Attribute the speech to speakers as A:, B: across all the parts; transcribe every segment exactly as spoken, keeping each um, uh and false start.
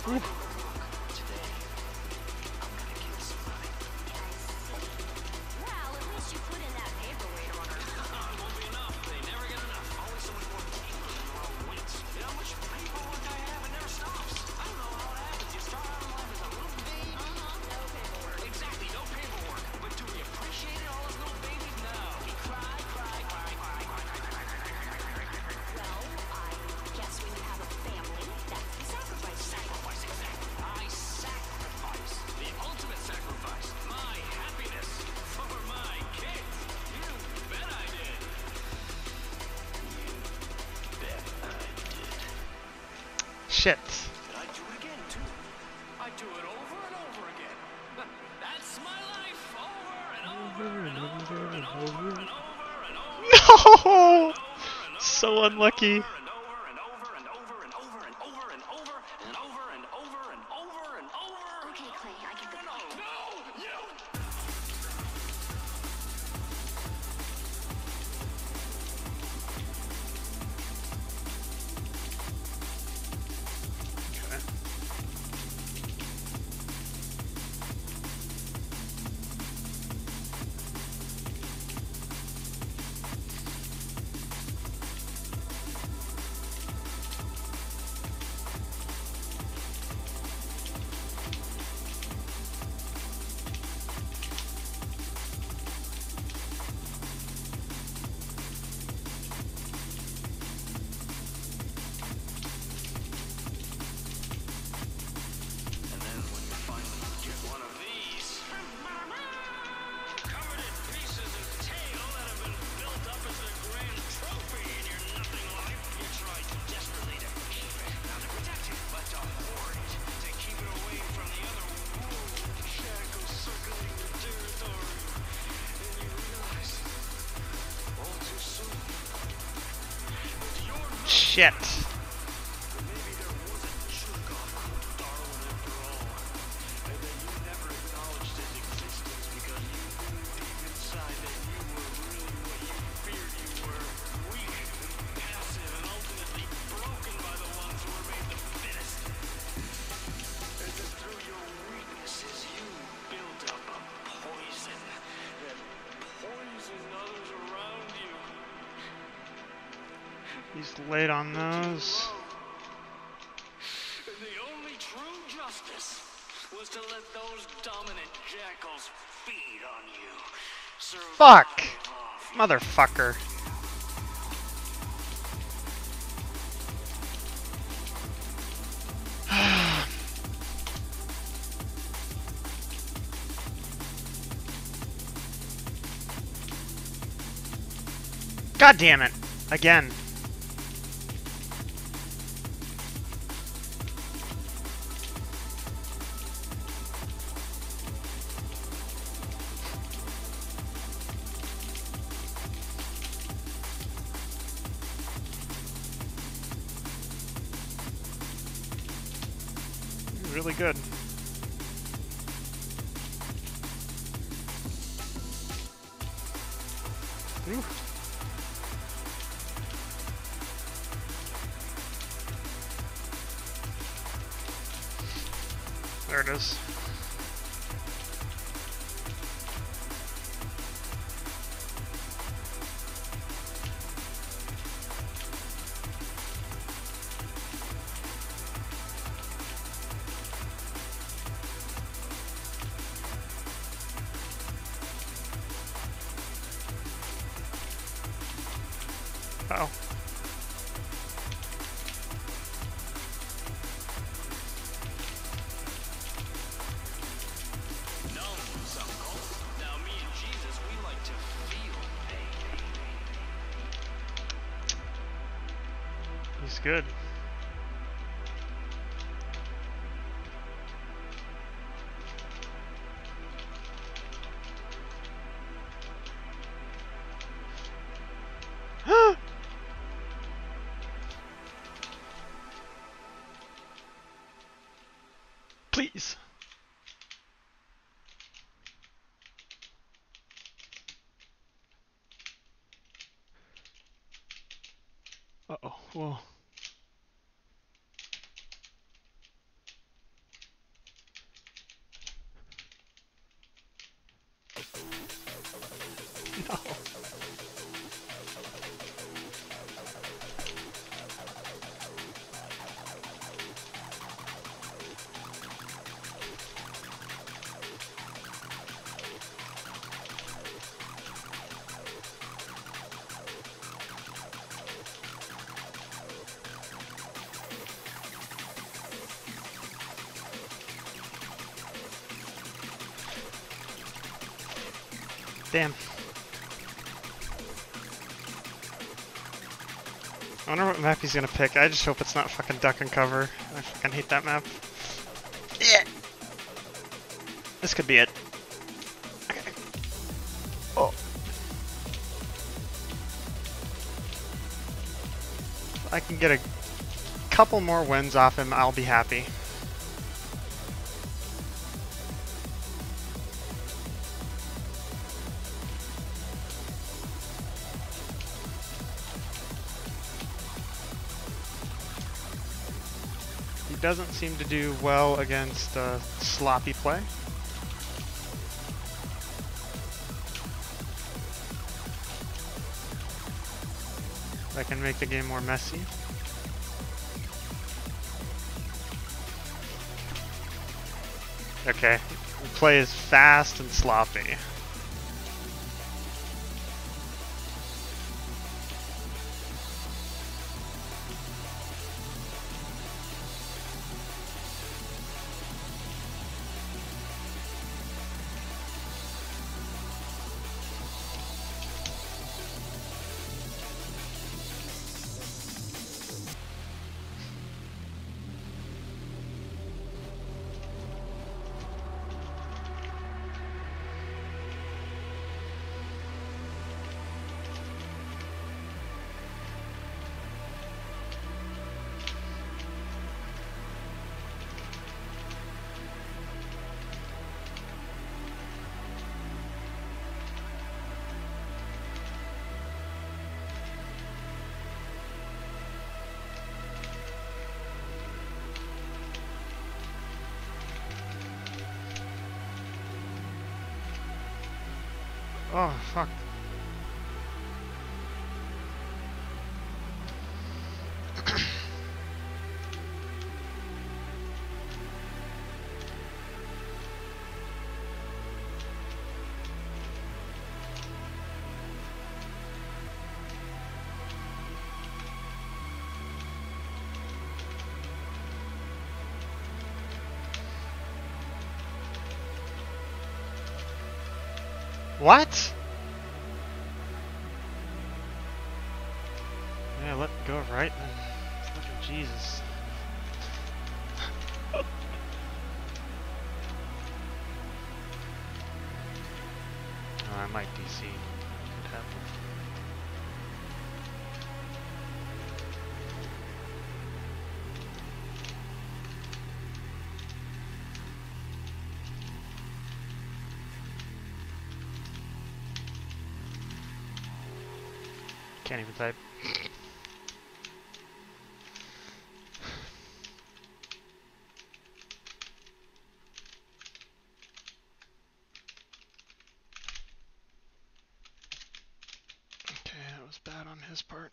A: Ooh. Shit.
B: I do it again too. I do it over and over again. That's my life, over and over and over and over and over and over and over.
A: No! So unlucky.
C: Okay, Clay, I can go.
B: No, you.
A: Shit. He's late on those.
B: And the only true justice was to let those dominant jackals feed on you.
A: Fuck! Motherfucker. God damn it. Again. Really good. Ooh. There it is. Uh oh. He's good. Please. Uh-oh. Whoa. No. Damn. I wonder what map he's gonna pick. I just hope it's not fucking duck and cover. I fucking hate that map. Yeah. This could be it. Oh. If I can get a couple more wins off him, I'll be happy. Doesn't seem to do well against uh, sloppy play. I can make the game more messy. Okay, the play is fast and sloppy. Oh, fuck. What? Yeah, let go right then. Fucking Jesus. Oh, I might D C. Could happen. Can't even type. Okay, that was bad on his part.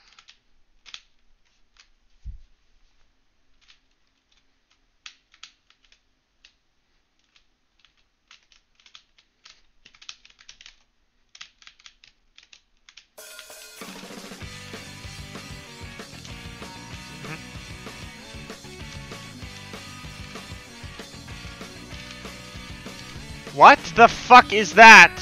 A: What the fuck is that?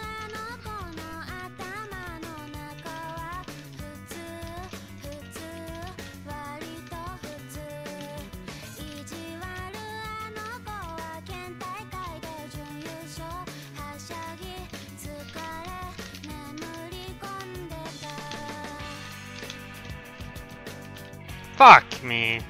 A: Fuck me.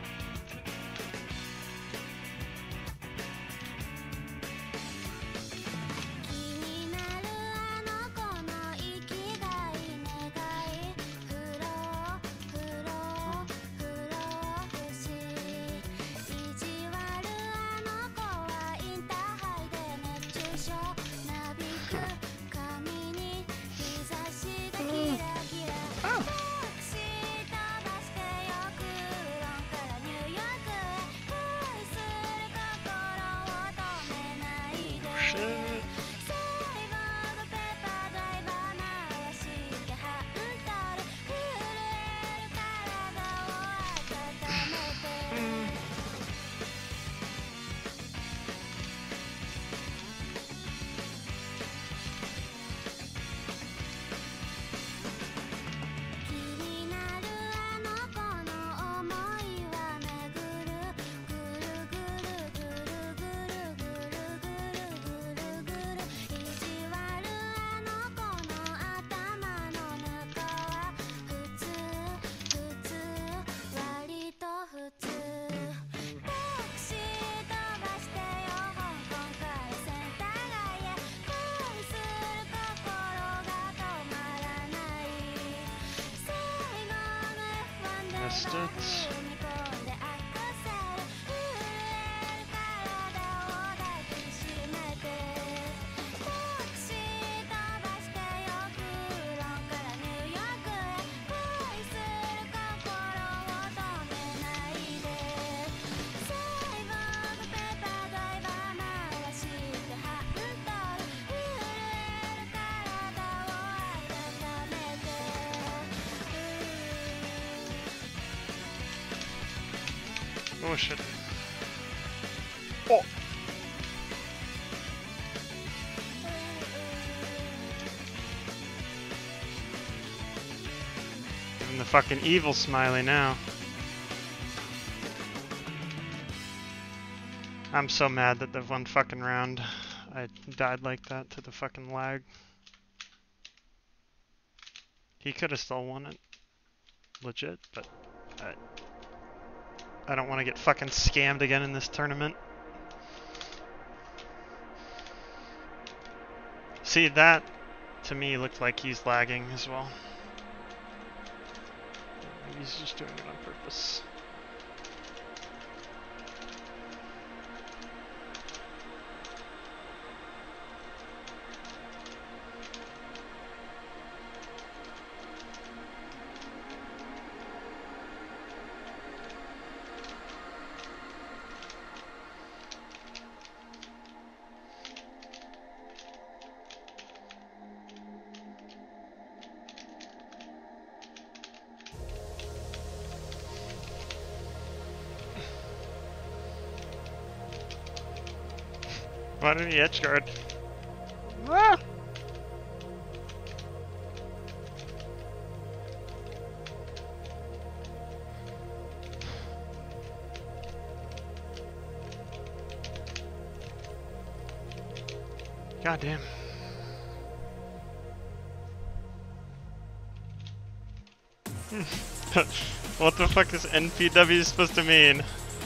A: Missed it. Oh shit. Oh! I'm the fucking evil smiley now. I'm so mad that the one fucking round I died like that to the fucking lag. He could have still won it. Legit, but I, I don't want to get fucking scammed again in this tournament. See, that to me looked like he's lagging as well. Maybe he's just doing it on purpose. Why didn't he edge guard? Ah! God damn. What the fuck is N P W supposed to mean?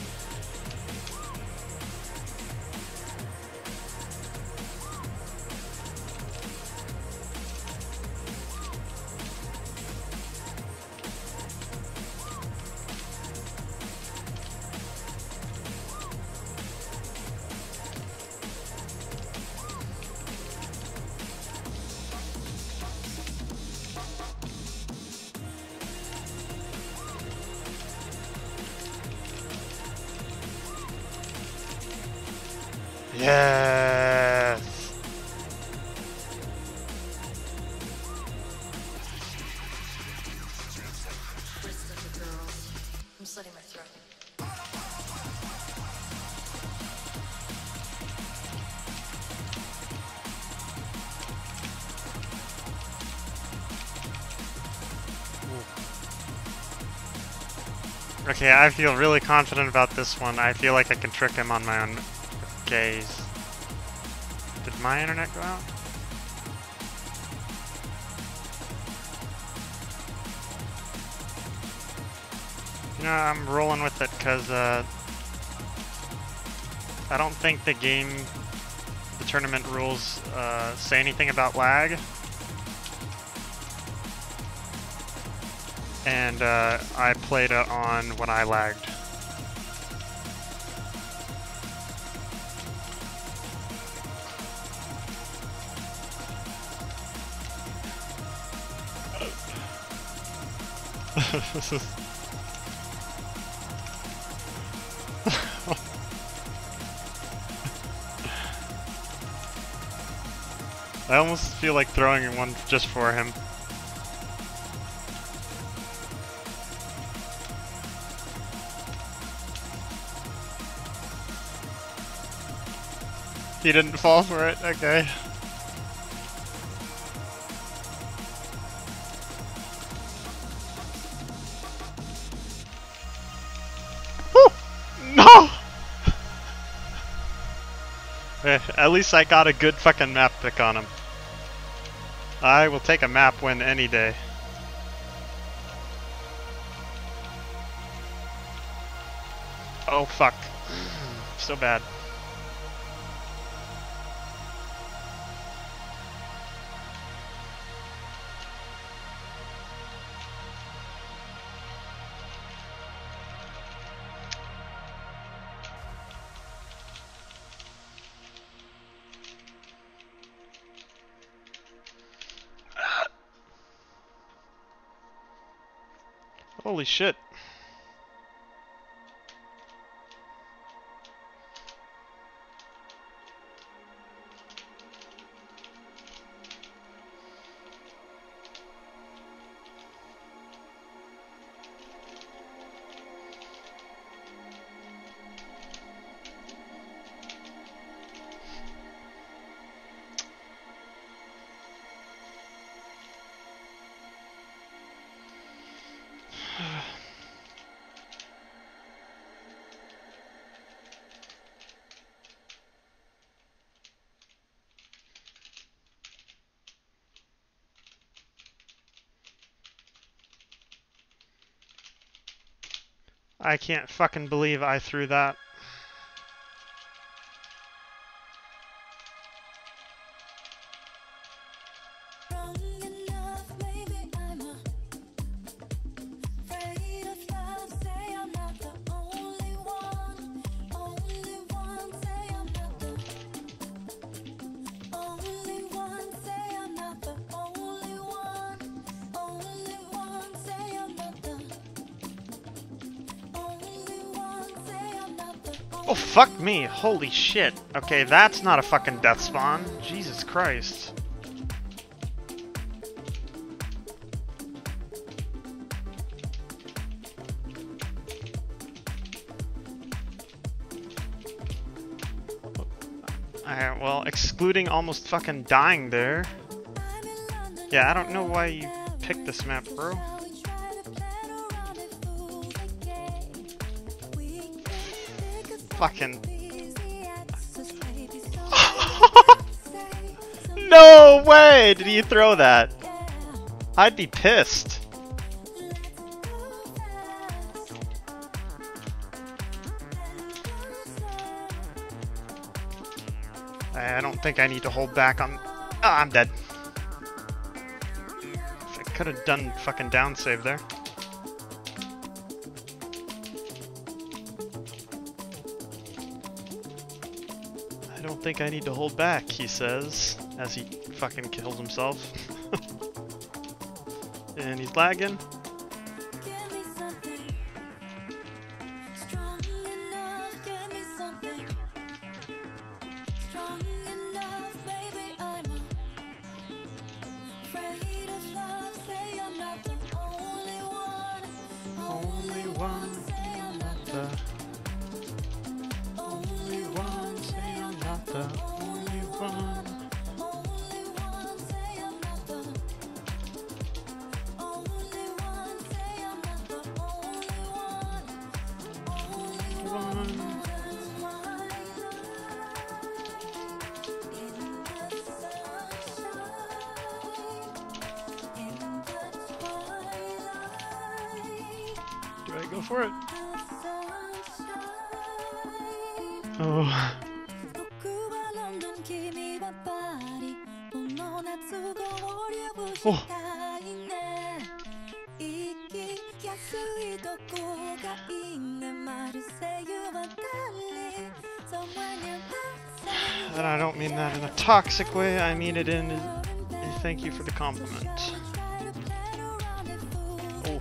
A: Yes.
C: I'm slitting my throat.
A: Okay, I feel really confident about this one. I feel like I can trick him on my own gaze. Did my internet go out? You know, I'm rolling with it because uh, I don't think the game, the tournament rules uh, say anything about lag. And uh, I played it on when I lagged. This is I almost feel like throwing one just for him. He didn't fall for it? Okay. Woo! No! Eh, at least I got a good fucking map pick on him. I will take a map win any day. Oh fuck. So bad. Holy shit. I can't fucking believe I threw that. Oh, fuck me. Holy shit. Okay, that's not a fucking death spawn. Jesus Christ. Alright, well, excluding almost fucking dying there. Yeah, I don't know why you picked this map, bro. Fucking... No way! Did you throw that? I'd be pissed. I don't think I need to hold back on... Oh, I'm dead. I could have done fucking down save there. I don't think I need to hold back, he says, as he fucking kills himself. And he's lagging. Only one, not the only one, say I'm not the only one. Do I go for it? Oh. Oh. And I don't mean that in a toxic way, I mean it in a thank you for the compliment. Oh.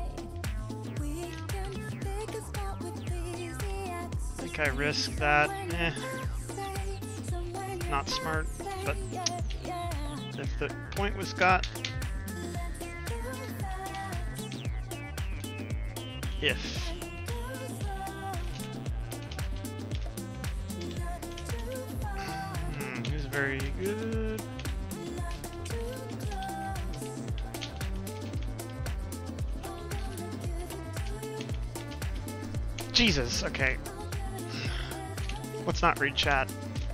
A: I think I risk that. Eh. Not smart, but if the point was got. If. Hmm, he's very good. Jesus, okay. Let's not read chat.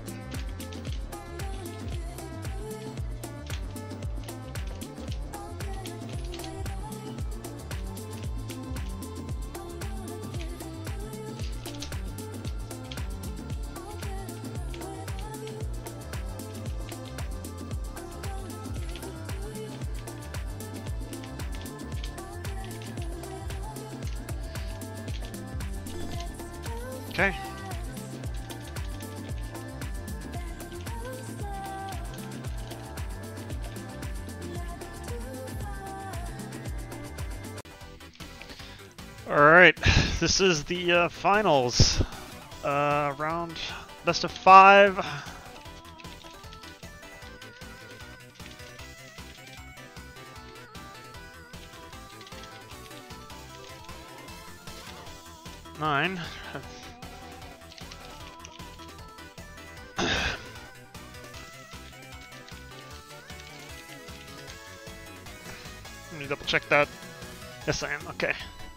A: Okay. Alright, this is the uh, finals. Uh, round best of five. Nine. Let me double check that. Yes, I am. Okay.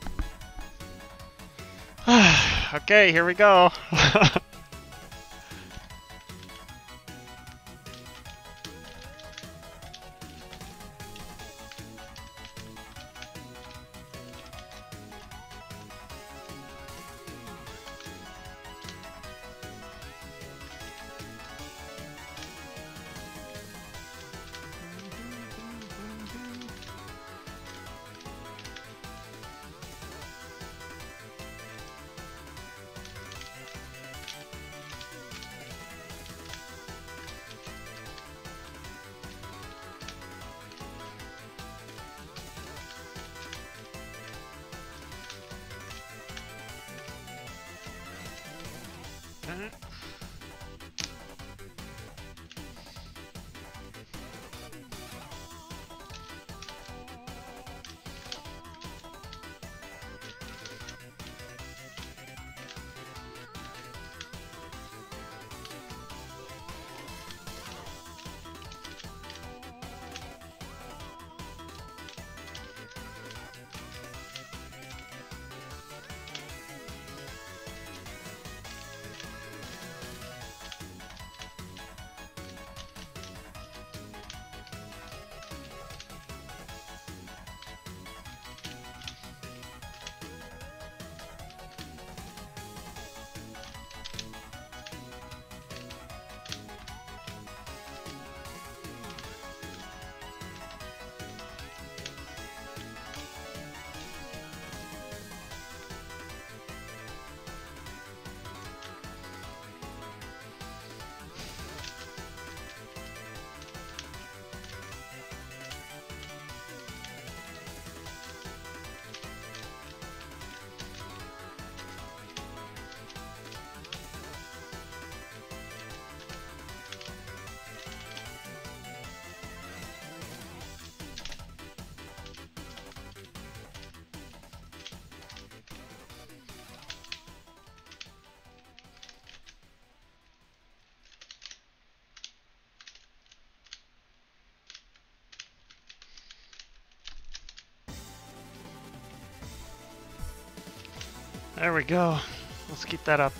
A: Okay, here we go. There we go. Let's keep that up.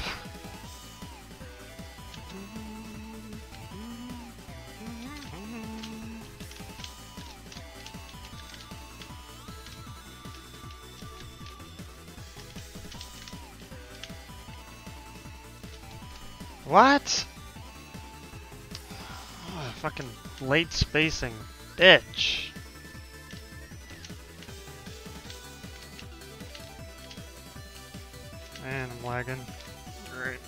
A: What? Oh, fucking late spacing. Bitch. Man, I'm lagging. Great.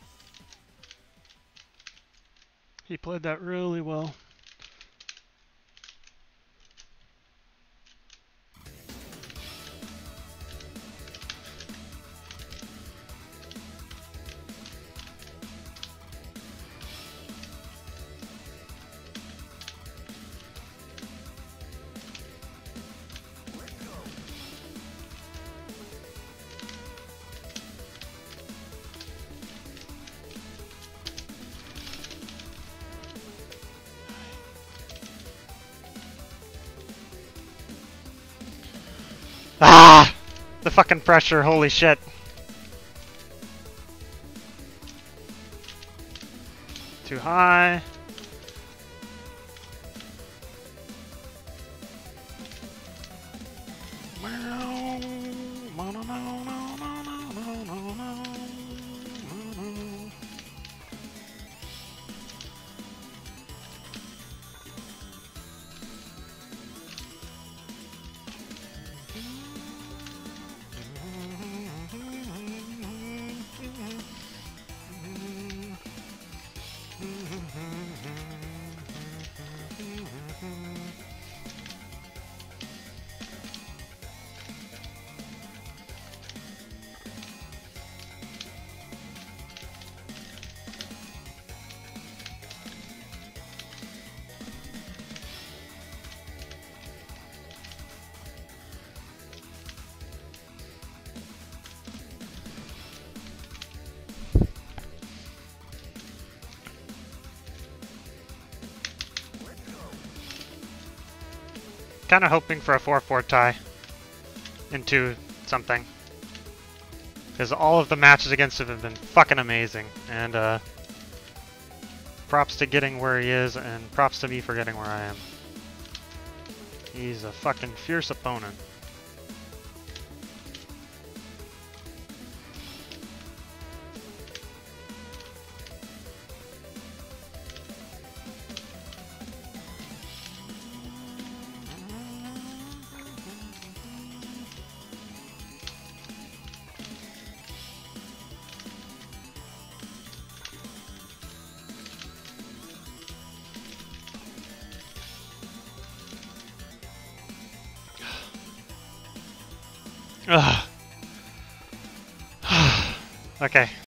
A: He played that really well. Ah! The fucking pressure, holy shit. Too high. Kind of hoping for a four four tie into something. Because all of the matches against him have been fucking amazing. And uh, props to getting where he is, and props to me for getting where I am. He's a fucking fierce opponent. Ugh. Okay.